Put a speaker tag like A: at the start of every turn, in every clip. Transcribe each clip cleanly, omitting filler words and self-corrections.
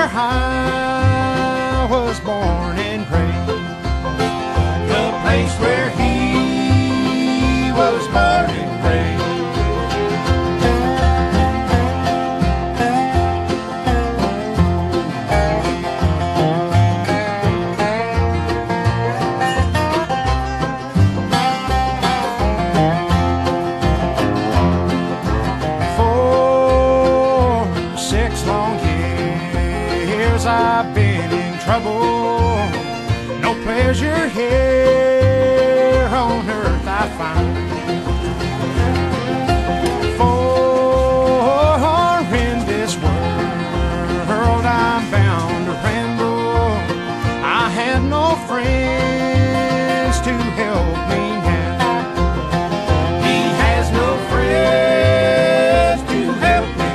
A: where I was born and raised, the place where he was born and raised. I've been in trouble, no pleasure here on earth I find. For in this world I'm bound to ramble, I have no friends to help me now. He has no friends to help me.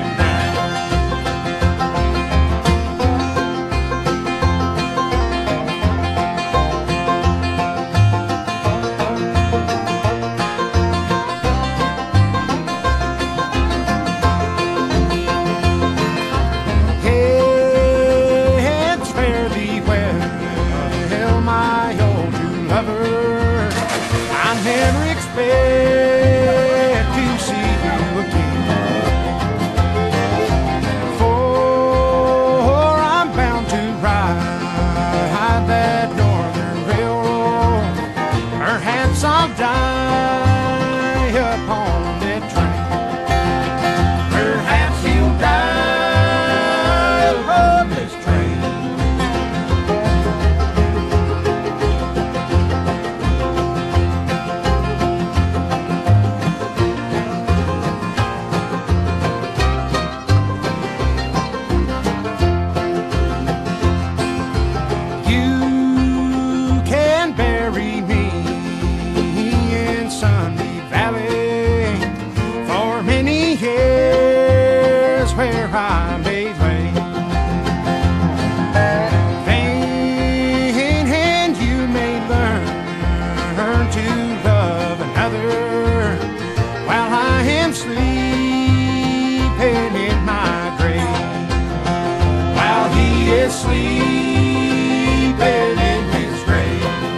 A: I never expect to see you again, for I'm bound to ride that northern railroad. Perhaps I'll die upon that train. Perhaps he'll die upon this train. Where I made way, vain, and you may learn to love another while I am sleeping in my grave, while he is sleeping in his grave.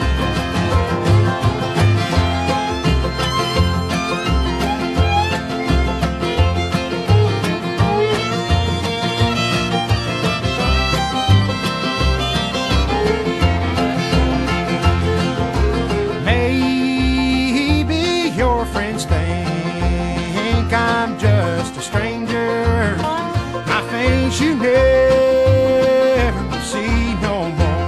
A: I'm just a stranger, my face you never will see no more.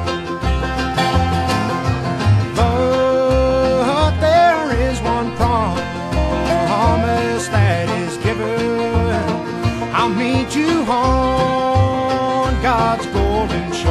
A: But there is one promise that is given, I'll meet you on God's golden shore.